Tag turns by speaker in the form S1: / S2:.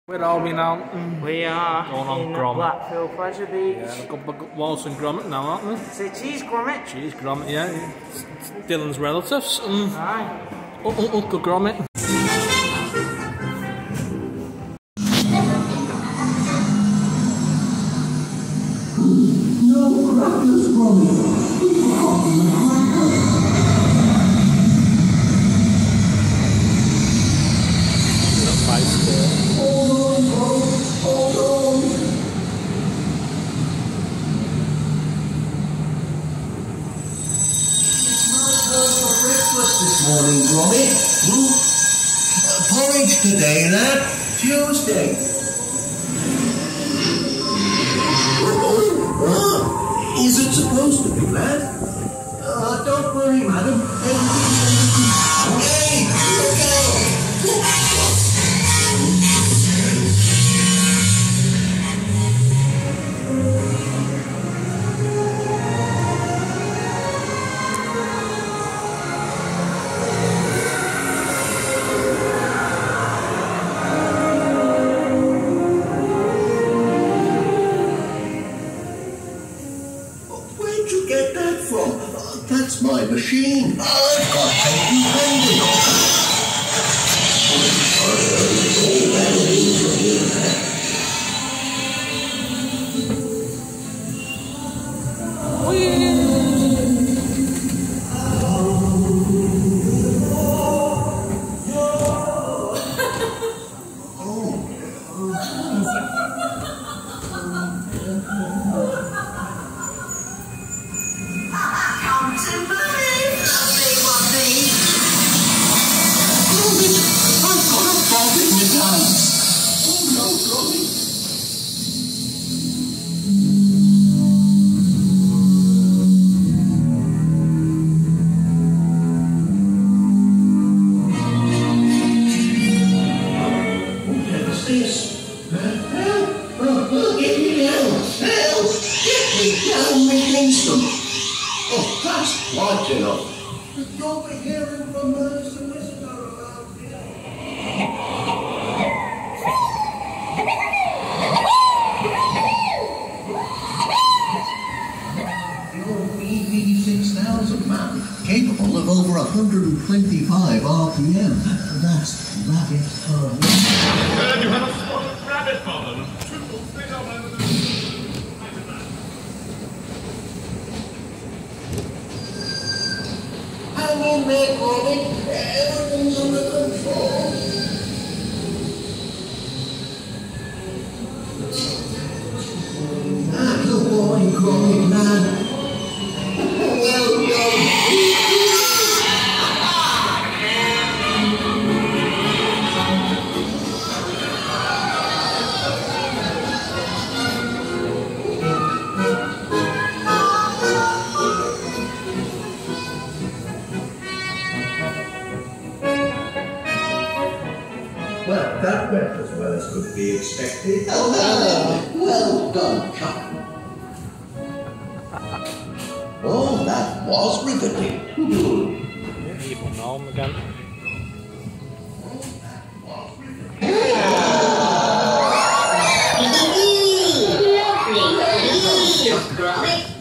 S1: Where are we now?
S2: We are
S1: Going on
S2: in
S1: Grommet.
S2: Blackfield Pleasure Beach.
S1: Yeah, we've got Walton Grommet now, aren't we?
S2: Say cheese Grommet.
S1: Cheese Grommet, yeah. It's Dylan's relatives.
S2: Aye.
S1: Uncle Grommet.
S3: No crackers, Grommet. We've forgotten the crackers. This morning, Grommet. Porridge today, lad. Tuesday. Is it supposed to be, lad? Don't worry, madam. Hey, look out! Where'd you get that from? That's my machine. I've got patent pending on it. Oh, that's quite enough. You'll be hearing from the solicitor about it. The old EV6000 man, capable of over 125 RPM. That's rabbit fun.
S4: You have a spot of rabbit fun.
S3: Hang in there, Grommet. Everything's under control. Good boy, Grommet, man. Well done. Well, that went as well as could be expected. Well done, Chuck. Oh, that was riveting.
S1: Evil gnome again.
S5: Lovely. Grommet.